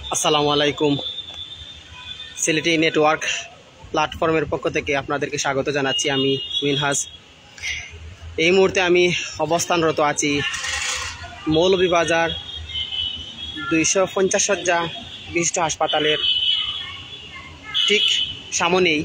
আসসালামু আলাইকুম। সিলেটি নেটওয়ার্ক প্ল্যাটফর্মের পক্ষ থেকে আপনাদেরকে স্বাগত জানাচ্ছি। আমি মিনহাজ। এই মুহূর্তে আমি অবস্থানরত আছি মৌলভীবাজার 250 শয্যা বিশিষ্ট হাসপাতালের ঠিক সামনেই।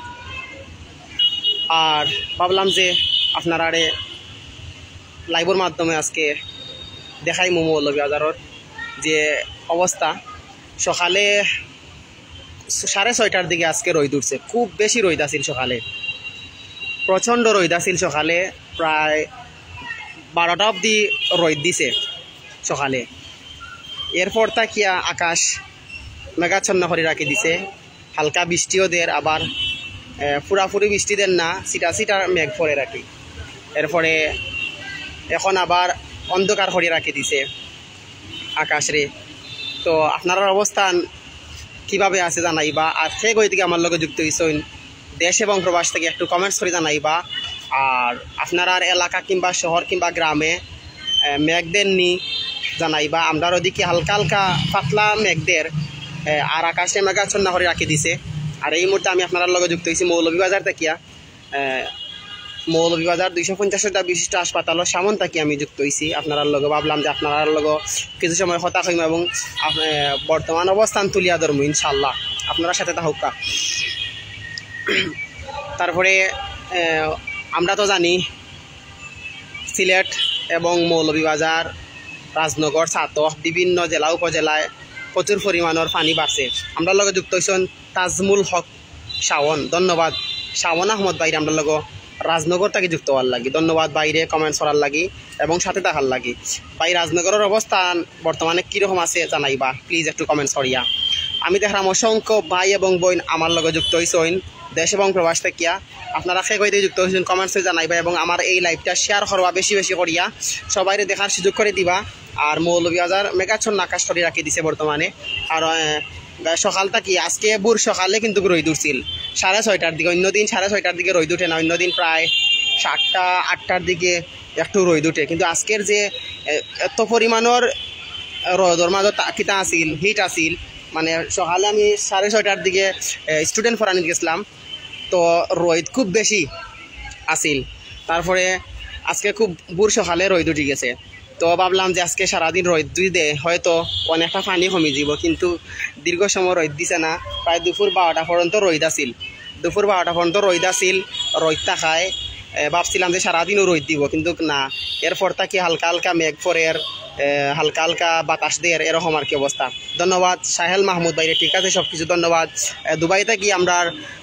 আর ভাবলাম যে আপনারা লাইভের মাধ্যমে আজকে দেখাই মৌলভীবাজারের যে অবস্থা। সকালে 6:30টার দিকে আজকে রোদ উঠছে, খুব বেশি রোদ আছিল সকালে, প্রচণ্ড রোদ আছিল সকালে, প্রায় 12টা অবধি রোদ দিছে সকালে। এরপর তাকিয়া আকাশ মেঘাচ্ছন্ন করে রাখি দিছে, হালকা বৃষ্টিও দেয়, আবার পুরাপুরি বৃষ্টি দেন না, সিটা সিটা মেঘ পরে রাখি। এরপরে এখন আবার অন্ধকার করে রাখি দিছে আকাশ রে। তো আপনার অবস্থান কিভাবে আছে জানাইবা, আর সে গই থেকে আমার লগে যুক্ত হইছেন দেশ এবং প্রবাস থেকে একটু কমেন্টস করে জানাইবা। আর আপনার এলাকা কিংবা শহর কিংবা গ্রামে মেঘদের নি জানাইবা। আমরা ওদিকে হালকা হালকা পাতলা মেঘদের আর আকাশে মেঘাচ্ছন্ন করে রাখি দিছে। আর এই মুহূর্তে আমি আপনার লগে যুক্ত হয়েছি মৌলভীবাজার থাকিয়া, মৌলভীবাজার 250টা বিশিষ্ট হাসপাতালের সামন থাকি আমি যুক্ত হয়েছি আপনার লগে। ভাবলাম যে আপনার লগে কিছু সময় কথা কইম এবং বর্তমান অবস্থান তুলিয়া ধরবো ইনশাল্লাহ, আপনারা সাথে থাকুকা। তারপরে আমরা তো জানি সিলেট এবং মৌলভীবাজার, রাজনগর, ছাতক বিভিন্ন জেলা উপজেলায় প্রচুর পরিমাণের পানি বাড়ছে। আমরা লগে যুক্ত হয়েছেন তাজমুল হক শাওন। ধন্যবাদ শাওন আহমদ বাইরে আমরা লগে রাজনগর থেকে যুক্ত হওয়ার লাগি। ধন্যবাদ বাইরে কমেন্টস করার লাগি এবং সাথে থাকার লাগি। ভাই রাজনগরের অবস্থান বর্তমানে কীরকম আছে জানাইবা প্লিজ একটু কমেন্টস করিয়া। আমি দেখলাম অসংখ্য ভাই এবং বোন আমার লগে যুক্ত হয়েছেন দেশ এবং প্রবাস থাকিয়া। আপনারা সে কইতে যুক্ত হয়েছেন কমেন্টসে জানাইবা এবং আমার এই লাইভটা শেয়ার করবা বেশি বেশি করিয়া, সবাই দেখার সুযোগ করে দিবা। আর মৌলভীবাজার মেঘাচ্ছন্ন আকাশ করে রাখি দিছে বর্তমানে। আর সকালটা কি আজকে বুর সকালে কিন্তু রোদ উঠছিল 6:30টার দিকে, অন্যদিন 6:30টার দিকে রোদ উঠে না, অন্যদিন প্রায় 7টা 8টার দিকে একটু রোদ উঠে। কিন্তু আজকের যে এত পরিমাণের রোদর মাঝে কিতা আছিল, হিট আছিল, মানে সকালে আমি 6:30টার দিকে স্টুডেন্ট পড়ানি গেছিলাম, তো রোদ খুব বেশি আছিল। তারপরে আজকে খুব বুর সকালে রোদ উঠে গেছে। তো ভাবলাম যে আজকে সারাদিন রোদ দে হয়তো অনেকটা পানি কমে যাব, কিন্তু দীর্ঘ সময় রোদ দিছে না। প্রায় দুপুর 12টা পর্যন্ত রোদ আছিল, দুপুর 12টা পর্যন্ত রোদ আছিল। রোদ থাকায় ভাবছিলাম যে সারাদিনও রোদ দিব, কিন্তু না, এরপর তাকে হালকা হালকা মেঘ পরের, হালকা হালকা বাতাস দেয়, এরকম আর কি অবস্থা। ধন্যবাদ সাহেল মাহমুদ বাইরে, ঠিক আছে সব কিছু ধন্যবাদ। দুবাই থেকে আমরা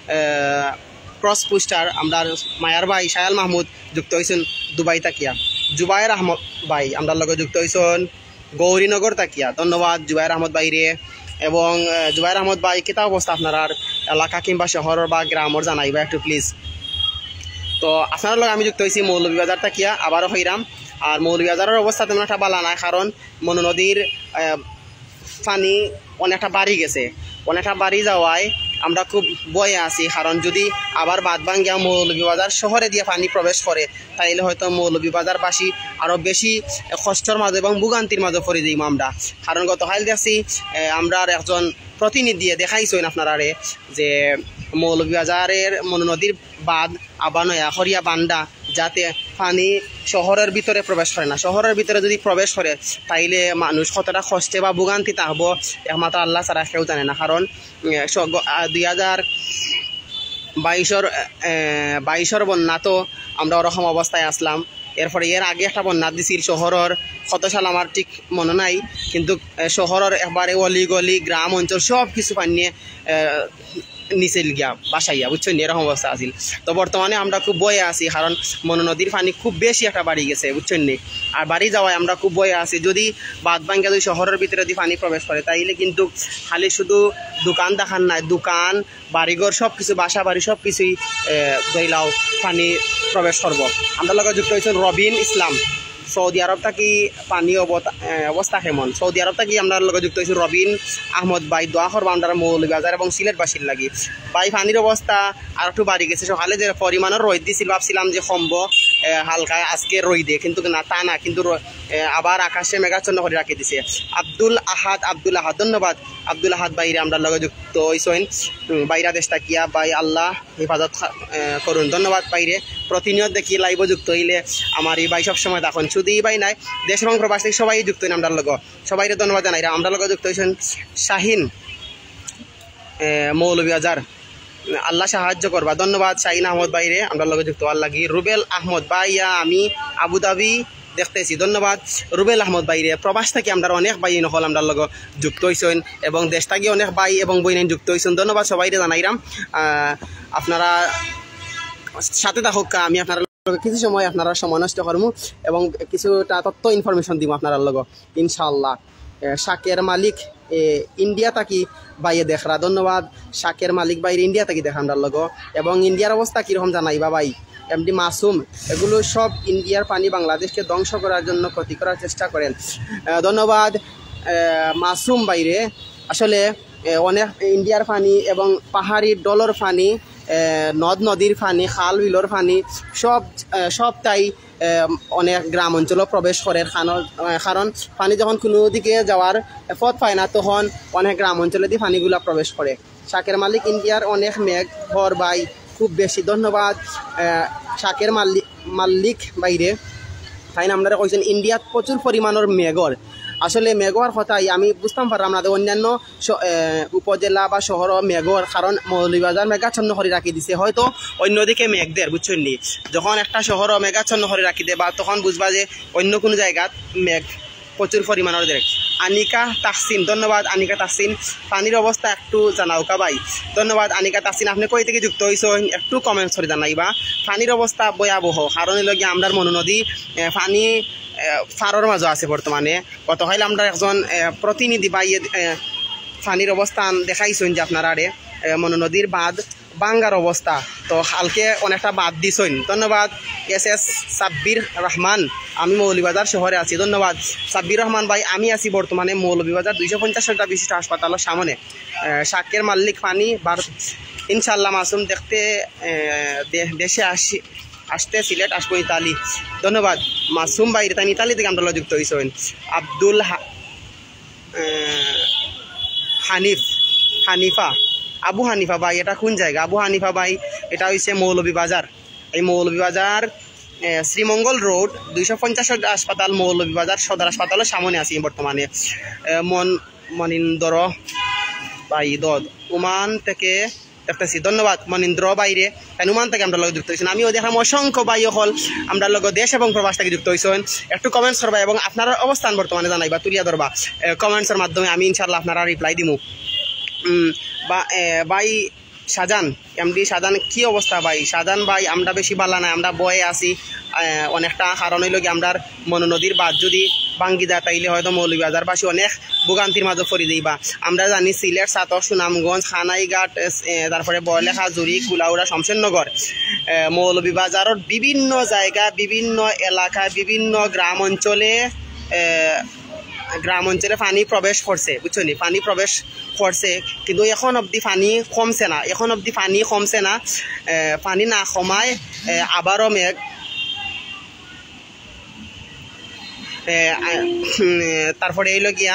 ক্রস পোস্টার আমরা মায়ার ভাই সাহেল মাহমুদ যুক্ত হয়েছেন দুবাই তাকিয়া। জুবাইর আহমদ ভাই আমরা লগে যুক্ত হয়েছেন গৌরীনগর তাকিয়া। ধন্যবাদ জুবাইর আহমদ বাইরে। এবং জুবাইর আহমদ ভাই কেতা অবস্থা আপনার এলাকা কিংবা শহর বা গ্রামর জানাইবা একটু প্লিজ। তো আপনার লগে আমি যুক্ত হয়েছি মৌলভীবাজার তাকিয়া, আবারও হইরাম। আর মৌলভীবাজারের অবস্থা তেমন একটা ভালো না, কারণ মনু নদীর পানি অনেকটা বাড়ি গেছে। অনেকটা বাড়ি যাওয়ায় আমরা খুব ভয়ে আছি, কারণ যদি আবার বাদ ভাঙ্গিয়া মৌলভীবাজার শহরে দিয়ে পানি প্রবেশ করে তাইলে হয়তো মৌলভীবাজারবাসী আরও বেশি কষ্টর মাঝে এবং ভোগান্তির মাঝে পড়ে যাইব আমরা। কারণ গতকাল দেখছি আমরা একজন প্রতিনিধি দেখাইছেন আপনারা যে মৌলভীবাজারের মনু নদীর বাঁধ আবার নয়াখরিয়া বান্দা যাতে পানি শহরের ভিতরে প্রবেশ করে না। শহরের ভিতরে যদি প্রবেশ করে তাইলে মানুষ কতটা কষ্টে বা ভোগান্তি থাকবো একমাত্র আল্লাহ ছাড়া কেউ জানে না। কারণ 2022 বন্যা তো আমরা ওরকম অবস্থায় আসলাম। এরপরে এর আগে একটা বন্যা দিছিল শহরের, কত সাল আমার ঠিক মনে নাই, কিন্তু শহরের একবারে অলি গলি গ্রাম অঞ্চল সব কিছু পানি নিয়ে নিচে গিয়া বাসাইয়া, বুঝছেন, এরকম অবস্থা আছিল। তো বর্তমানে আমরা খুব বয়ে আছি, কারণ মনু নদীর পানি খুব বেশি একটা বাড়ি গেছে, বুঝছেন নি। আর বাড়ি যাওয়ায় আমরা খুব বয়ে আছি, যদি বাদ ভাঙ্গা যদি শহরের ভিতরে যদি পানি প্রবেশ করে তাইলে কিন্তু খালি শুধু দোকান দেখান নাই, দোকান বাড়িঘর সব কিছু বাসা বাড়ি সব কিছুই দইলাও পানি প্রবেশ করবো। আমরা লগে যুক্ত হয়েছেন রবিন ইসলাম সৌদি আরব থাকি। পানি অবস্থা কেমন সৌদি আরব থাকি আমরা লগে যুক্ত হয়েছি রবিন আহমদ ভাই। দোয়া করবো আমরা মৌলভীবাজার এবং সিলেটবাসীর লাগি। ভাই পানির অবস্থা আর একটু বাড়ি গেছে। সকালে যে পরিমাণের রোদ দিছিল ভাবছিলাম যে কমবো হালকা আজকে রোদে, কিন্তু না, তা না, কিন্তু আবার আকাশে মেঘাচ্ছন্ন করে রাখি দিছে। আব্দুল আহাদ ধন্যবাদ আব্দুল আহাদ বাইরে আমরা লগে যুক্ত হইছেন বাইরা দেশটা কিয়া বাই আল্লাহ হেফাজত করুন ধন্যবাদ বাইরে প্রতিনিয়ত দেখি লাইভ যুক্ত হইলে আমার এই বাই সবসময় তখন শুধু এই বাই নাই দেশ এবং প্রবাসী সবাই যুক্ত হইন আমরা লগ সবাইরে ধন্যবাদ জানাই আমরা লগে যুক্ত হয়েছেন শাহিন মৌলভীবাজার আল্লাহ সাহায্য করবা ধন্যবাদ শাহিন আহমদ বাইরে আমরা লগে যুক্ত হওয়ার লাগি রুবেল আহমদ ভাইয়া আমি আবুধাবি দেখতেছি ধন্যবাদ রুবেল আহমদ বাইরে প্রবাস থেকে আমরা অনেক ভাই নহল আমরা লগে যুক্ত হয়েছেন এবং দেশ থেকে অনেক ভাই এবং বইনাইন যুক্ত হয়েছেন ধন্যবাদ সবাইরে জানাইরাম আপনারা সাথে থাকুক আমি আপনারা কিছু সময় আপনারা সময় নষ্ট করবো এবং কিছুটা তথ্য ইনফরমেশন দিব আপনারা লগ ইনশাআল্লাহ শাকের মালিক ইন্ডিয়া থাকি বাইয়ে দেখরা ধন্যবাদ শাকের মালিক বাইরে ইন্ডিয়া থাকি দেখা আমরা লগ এবং ইন্ডিয়ার অবস্থা কীরকম জানাইবা ভাই এমডি মাসুম এগুলো সব ইন্ডিয়ার পানি বাংলাদেশকে ধ্বংস করার জন্য ক্ষতি করার চেষ্টা করেন ধন্যবাদ মাসুম বাইরে আসলে অনেক ইন্ডিয়ার পানি এবং পাহাড়ি ডলর পানি নদ নদীর পানি খাল বিলর পানি সবটাই অনেক গ্রাম অঞ্চলও প্রবেশ করে কারণ পানি যখন কোনো দিকে যাওয়ার পথ পায় না তখন অনেক গ্রাম অঞ্চলে দিয়ে পানিগুলো প্রবেশ করে শাকের মালিক ইন্ডিয়ার অনেক মেঘ ঘর বাই খুব বেশি ধন্যবাদ শাকের মালিক বাইরে তাই না আপনারা কইছেন ইন্ডিয়াত প্রচুর পরিমাণের মেঘর আসলে মেঘর কথাই আমি বুঝতাম পারলাম আপনাদের অন্যান্য উপজেলা বা শহর মেঘর কারণ মৌলভীবাজার মেঘাচ্ছন্ন করে রাখি দিছে হয়তো অন্যদিকে মেঘদের বুঝছেন নি যখন একটা শহর মেঘাচ্ছন্ন করে রাখি দে বা তখন বুঝবা যে অন্য কোনো জায়গাত মেঘ প্রচুর পরিমাণের দেখ আনিকা তাহসিন ধন্যবাদ আনিকা তাহসিন পানির অবস্থা একটু জানাওকা ভাই ধন্যবাদ আনিকা তাহসিন আপনি কই থেকে যুক্ত হয়েছেন একটু কমেন্টস করে জানাইবা পানির অবস্থা ভয়াবহ কারণ লগে আমরা মনু নদী পানি ফারর মাঝে আছে বর্তমানে কত হইলে আমরা একজন প্রতিনিধি বা পানির অবস্থান দেখাইছেন যে আপনারা মনু নদীর বাঁধ বাঙ্গার অবস্থা তো হালকে অনেকটা বাদ দিছেন ধন্যবাদ এস সাব্বির রহমান আমি মৌলভীবাজার শহরে আছি ধন্যবাদ সাব্বির রহমান ভাই আমি আছি বর্তমানে মৌলভীবাজার 250টা বিশিষ্ট হাসপাতালের সামনে শাকের মালিক পানি ইনশাল্লাহ মাসুম দেখতে দেশে আসতে সিলেট আসবো ইতালি ধন্যবাদ মাসুম বাইরে তাই ইতালি থেকে আমরা যুক্ত হয়েছেন আব্দুল হানিফা আবু হানিফা ভাই এটা কোন জায়গা আবু হানিফা ভাই এটা হচ্ছে মৌলভীবাজার এই মৌলভীবাজার শ্রীমঙ্গল রোড 250 হাসপাতাল মৌলভীবাজার সদর হাসপাতালের সামনে আছি বর্তমানে মনীন্দ্র ভাই দদ ওমান থেকে দেখতেছি ধন্যবাদ মনীন্দ্র বাইরে ওমান থেকে আমরা যুক্ত হয়েছেন আমিও দেখলাম অসংখ্য ভাই হল আমরা দেশ এবং প্রবাস থেকে যুক্ত হয়েছেন একটু কমেন্টস করবা এবং আপনার অবস্থান বর্তমানে জানাইবা তুলিয়া ধরবা কমেন্টসের মাধ্যমে আমি ইনশাল্লাহ আপনারা রিপ্লাই দিব ভাই শাহজান এমডি শাহজান কি অবস্থা ভাই শাহজান ভাই আমরা বেশি ভালো নাই আমরা বয়ে আছি অনেকটা কারণ হইল কি আমরা মনু নদীর বাদ যদি ভাঙ্গি যায় তাইলে হয়তো মৌলভীবাজারবাসী অনেক ভোগান্তির মাঝে পড়ে যাইবা আমরা জানি সিলেট সাতক সুনামগঞ্জ খানাইঘাট তারপরে বয়লেখা জুরি কুলাউড়া শমশেরনগর মৌলভীবাজারের বিভিন্ন জায়গা বিভিন্ন এলাকায় বিভিন্ন গ্রাম অঞ্চলে পানি প্রবেশ করছে বুঝছো নি পানি প্রবেশ করছে কিন্তু এখন অবধি পানি কমছে না পানি না কমায় আবারও মেঘ তারপরে এই লগিয়া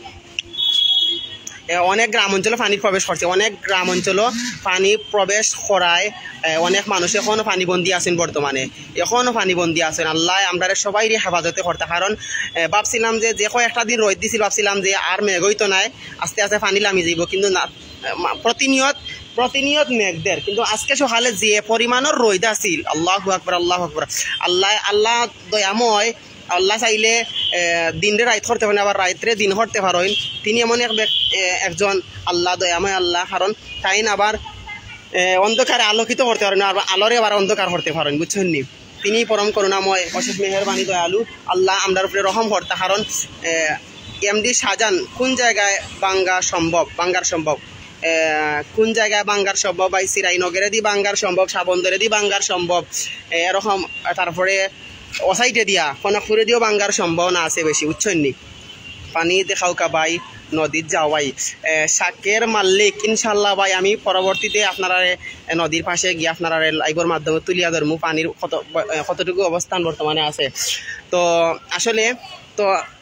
অনেক গ্রাম অঞ্চলে পানি প্রবেশ করছে অনেক গ্রাম অঞ্চল পানি প্রবেশ করায় অনেক মানুষ এখনও পানিবন্দী আছেন বর্তমানে এখনও পানিবন্দী আছেন আল্লাহ আমরা সবাই হেফাজতে করতে কারণ ভাবছিলাম যে কয়েকটা দিন রোদ দিছিল ভাবছিলাম যে আর মেঘ হইতো নাই আস্তে আস্তে পানি নামি যাইব কিন্তু না প্রতিনিয়ত মেঘদের কিন্তু আজকে সকালে যে পরিমাণের রোদ আছিল আল্লাহু আকবার আল্লাহ দয়াময় আল্লাহ চাইলে দিনরে রাইত করতে পারেন আবার রাইতরে দিন করতে পারেন তিনি এমন একজন আল্লাহ দয়াময় আল্লাহ কারণ তাই না আবার অন্ধকারে আলোকিত করতে পারেন আর আলোরে আবার অন্ধকার করতে পারেন বুঝছেন নি তিনি পরম করুণাময় অশেষ মেহেরবানি দয়ালু আল্লাহ আমরার উপরে রহম করতে কারণ এমডি শাহজান কোন জায়গায় বাঙ্গার সম্ভব কোন জায়গায় বাঙ্গার সম্ভব বা সিরাইনগরে দি বাঙ্গার সম্ভব সাবন্দরে দি বাঙ্গার সম্ভব এরকম তারপরে ওসাইটে দিয়া কনকপুরে দিয়েও বাঙ্গার সম্ভাবনা আছে বেশি বুঝছেন নি পানি দেখাও কা ভাই নদীর যাও ভাই শাকের মালিক ইনশাল্লাহ ভাই আমি পরবর্তীতে আপনারা নদীর পাশে গিয়ে আপনারা লাইভের মাধ্যমে তুলিয়া ধরমু পানির কতটুকু অবস্থান বর্তমানে আছে তো আসলে তো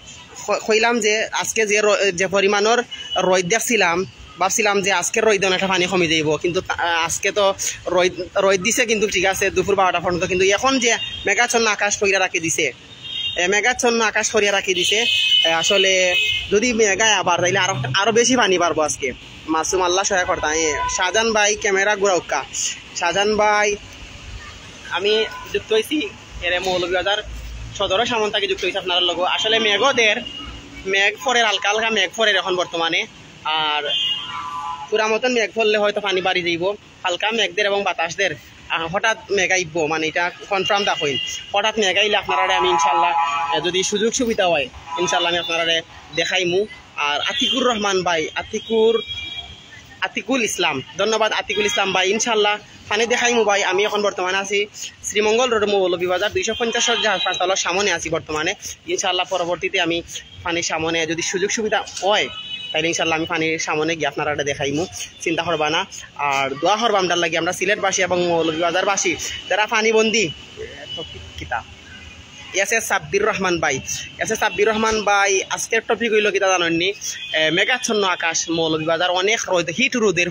কইলাম যে আজকে যে পরিমাণের রোদ দেখছিলাম ভাবছিলাম যে আজকের রোদ অনেকটা পানি কমে যাইব, কিন্তু আজকে তো রোদ দিছে, কিন্তু ঠিক আছে দুপুর 12টা পর্যন্ত। কিন্তু এখন যে মেঘাচ্ছন্ন আকাশ কইরা রাখি দিছে, মেঘাচ্ছন্ন আকাশ করিয়া রাখি দিছে, আসলে যদি মেঘায় আবার তাইলে আরো বেশি পানি পারবো আজকে। মাসুম আল্লাহ সহায় করতাম। শাহজাহান ভাই ক্যামেরা ঘুরাউকা। শাহজাহান ভাই আমি যুক্ত হয়েছি মৌলভীবাজার সদর সামন্তাকে যুক্ত হয়েছি আপনার লোক। আসলে মেঘ ফরের হালকা হালকা মেঘ ফরের এখন বর্তমানে, আর পুরা মতন মেঘ ফললে হয়তো পানি বাড়ি যাইব। হালকা মেঘদের এবং বাতাসদের হঠাৎ মেঘাইব, মানে এটা কনফার্ম দেখুন। হঠাৎ মেঘাইলে আপনারা আমি ইনশাল্লাহ যদি সুযোগ সুবিধা হয় ইনশাল্লাহ আমি আপনারা দেখাইমু। আর আতিকুর রহমান ভাই, আতিকুল ইসলাম, ধন্যবাদ আতিকুল ইসলাম ভাই। ইনশাল্লাহ পানি দেখাইমু ভাই। আমি এখন বর্তমানে আছি শ্রীমঙ্গল রোড মৌলভীবাজার 250 জাহাজ পাঁচতলার সামনে আছি বর্তমানে। ইনশাল্লাহ পরবর্তীতে আমি পানির সামনে যদি সুযোগ সুবিধা হয় তাহলে ইনশাল্লাহ আমি পানির সামনে গিয়ে আপনারা দেখাইমু, চিন্তা করবা না। আর দোয়া করবা আমদার লাগে আমরা সিলেটবাসী এবং মৌলভীবাজারবাসী যারা পানিবন্দি কিতা। সাব্বির রহমান ভাই আজকের টপিক হইল কিতা জানেননি? মেঘাচ্ছন্ন আকাশ মৌলভীবাজার, অনেক রোদ, হিট রোদের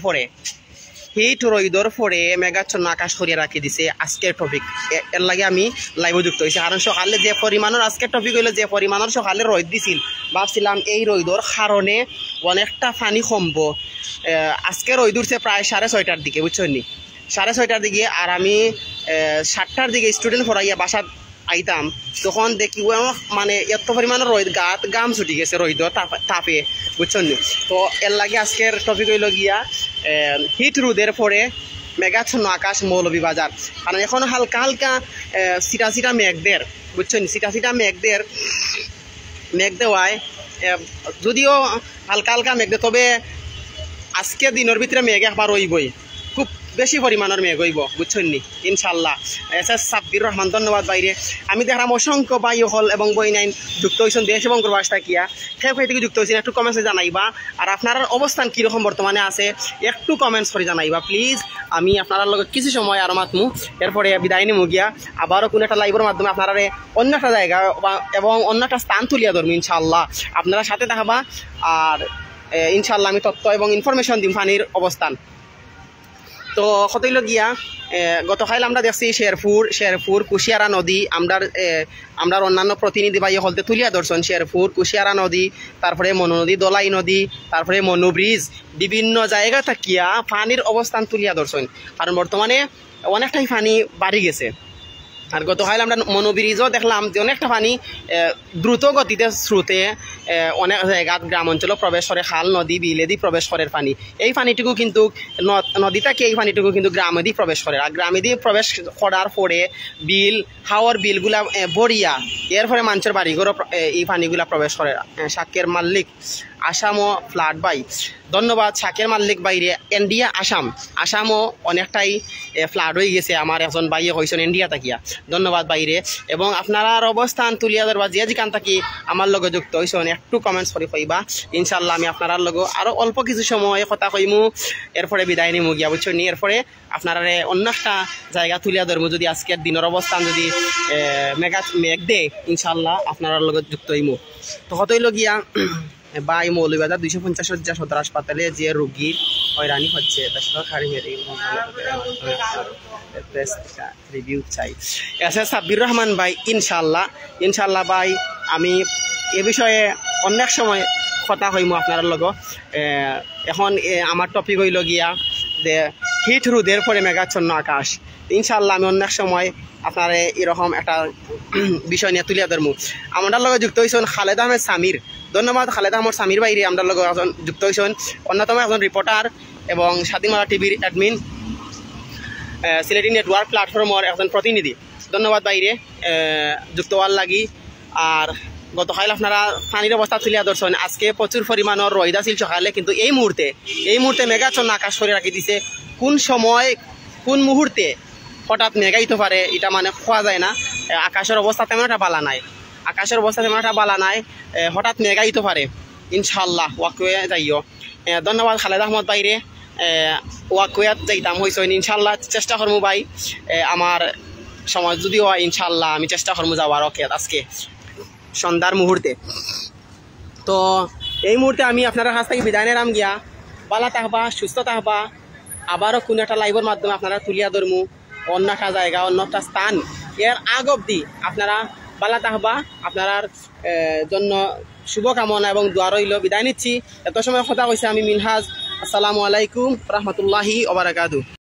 পরে মেঘাচ্ছন্ন আকাশ করিয়া রাখি দিছে আজকের টপিক। এর লাগে আমি লাইভ যুক্ত হয়েছি, কারণ সকালে যে পরিমাণের আজকের টপিক হইলো যে পরিমাণের সকালে রোদ দিছিল, ভাবছিলাম এই রোদর কারণে অনেকটা পানি কমবো। আজকে রোদ উঠছে প্রায় 6:30টার দিকে, বুঝছেন নি, 6:30টার দিকে। আর আমি 7টার দিকে স্টুডেন্ট পড়াইয়া বাসা আইতাম, তখন দেখি মানে এত পরিমাণের রোদ, গাম ছুটি গেছে রোদর তাপে, বুঝছেন নি। তো এর লাগে আজকের টপিক হইল গিয়া হিট রোদের পরে মেঘাচ্ছন্ন আকাশ মৌলভীবাজার। কারণ এখন হালকা হালকা সিটা মেঘদের, বুঝছেন, সিটা মেঘদের মেঘ দেওয়ায়, যদিও হালকা হালকা মেঘ দেয়, তবে আজকে দিনের ভিতরে মেঘ একবার হইবই, খুব বেশি পরিমাণের মেঘ হইব, বুঝছেন নি ইনশাল্লাহ। সাব্বির রহমান, ধন্যবাদ বাইরে। আমি দেখলাম অসংখ্য ভাই হল এবং বই নাইন যুক্ত হয়েছেন দেশ এবং প্রবাস থাকিয়া, সেই থেকে যুক্ত হয়েছেন, একটু কমেন্টসে জানাইবা। আর আপনার অবস্থান কীরকম বর্তমানে আছে একটু কমেন্টস করে জানাইবা প্লিজ। আমি আপনার লগে কিছু সময় আরো মাতমু, এরপরে বিদায় নিমু গিয়া আবারও কোনো একটা লাইভের মাধ্যমে আপনারা অন্য একটা জায়গা এবং অন্য একটা স্থান তুলিয়া ধরবো ইনশাল্লাহ। আপনারা সাথে দেখাবা, আর ইনশাল্লাহ আমি তথ্য এবং ইনফরমেশন দিম পানির অবস্থান। তো কতইল গিয়া গতকাল আমরা দেখছি শেরপুর কুশিয়ারা নদী, আমরা অন্যান্য প্রতিনিধি ভাই হলতে তুলিয়া ধরছেন শেরপুর কুশিয়ারা নদী, তারপরে মনু নদী, দোলাই নদী, তারপরে মনু ব্রিজ, বিভিন্ন জায়গা থাকিয়া পানির অবস্থান তুলিয়া ধরছেন। কারণ বর্তমানে অনেকটাই পানি বাড়ি গেছে। আর গতকাল আমরা মনু ব্রিজও দেখলাম যে অনেকটা পানি দ্রুত গতিতে স্রোতে অনেক জায়গাত গ্রাম অঞ্চলে প্রবেশ করে, খাল নদী বিলেদি প্রবেশ করে পানি। এই পানিটুকু কিন্তু নদী থেকে এই পানিটুকু কিন্তু গ্রামেদি প্রবেশ করে। আর গ্রামেদি প্রবেশ করার পরে হাওয়ার বিলগুলা বড়িয়া এরপরে মানুষের বাড়িঘরও এই পানিগুলা প্রবেশ করে। শাকের মাল্লিক আসামও ফ্লাড বাই, ধন্যবাদ শাকের মাল্লিক বাইরে। ইন্ডিয়া আসামও অনেকটাই ফ্লাড হয়ে গেছে, আমার একজন বাইয়ে হয়েছেন ইন্ডিয়া থাকিয়া, ধন্যবাদ বাইরে। এবং আপনার অবস্থান তুলিয়া ধরবা যে যেখান থাকি আমার লগে যুক্ত হয়েছেন একটু কমেন্টস করে কইবা, ইনশাল্লাহ আমি আপনার লগে আরও অল্প কিছু সময় কথা কইমু, এরপরে বিদায় নিমু গিয়া, বুঝছেন। এরপরে আপনারা অন্য একটা জায়গা তুলিয়া ধরবো, যদি আজকের দিনের অবস্থান যদি মেঘ দেয় ইনশাল্লাহ আপনার লগে যুক্ত হইমু। তো কতইল গিয়া বাই মৌলভীবাজার 250 শয্যা সদর হাসপাতালে যে রোগীর হয়রানি হচ্ছে রিভিউ চাই। সাব্বির রহমান ভাই, ইনশাল্লাহ ভাই আমি এ বিষয়ে অনেক সময় কথা হইমু আপনার লগে। এখন আমার টপিক হইল গিয়া যে হিট রোদের পরে মেঘাচ্ছন্ন আকাশ। ইনশাল্লাহ আমি অনেক সময় আপনার এরকম একটা বিষয় নিয়ে তুলিয়া ধরমু। আমার লগে যুক্ত হয়েছেন খালেদ আহমেদ সামির, ধন্যবাদ খালেদ আহমদ সামির বাইরে আমরা লগে একজন যুক্ত হয়েছেন, অন্যতম একজন রিপোর্টার এবং স্বাধীনতা টিভির অ্যাডমিন, সিলেটি নেটওয়ার্ক প্ল্যাটফর্মের একজন প্রতিনিধি, ধন্যবাদ বাইরে যুক্ত হওয়ার লাগি। আর গতকাল আপনারা পানির অবস্থা তুলিয়া ধরছেন, আজকে প্রচুর পরিমাণের রোদ আছিল সকালে, কিন্তু এই মুহূর্তে মেঘাচ্ছন্ন আকাশ করে রাখি দিছে। কোন সময় কোন মুহূর্তে হঠাৎ মেঘাইতে পারে এটা মানে খোয়া যায় না। আকাশের অবস্থা তেমন একটা বালা নাই, হঠাৎ মেঘাইতে পারে ইনশাল্লাহ। ওয়াকুয়ে যাইও, ধন্যবাদ খালেদ আহমদ বাইরে। ওয়াকুয়াত যাইতাম হয়েছে ইনশাল্লাহ, চেষ্টা করবো ভাই, আমার সময় যদি হয় ইনশাল্লাহ আমি চেষ্টা করবো যাওয়ার। ওকে আজকে সন্ধ্যার মুহূর্তে তো এই মুহূর্তে আমি আপনার কাছ থেকে বিদায় নিলাম গিয়া। ভালো থাকবা, সুস্থ থাকবা। আবারও কোনো একটা লাইভের মাধ্যমে আপনারা তুলিয়া ধরমু অন্য একটা জায়গা, অন্য একটা স্থান। এর আগ অবধি আপনারা ভালো থাকবা। আপনার জন্য শুভকামনা এবং দোয়া রইল। বিদায় নিচ্ছি। এত সময় কথা কইছে আমি মিনহাজ। আসসালামু আলাইকুম রহমতুল্লাহি ওয়া বারাকাতুহু।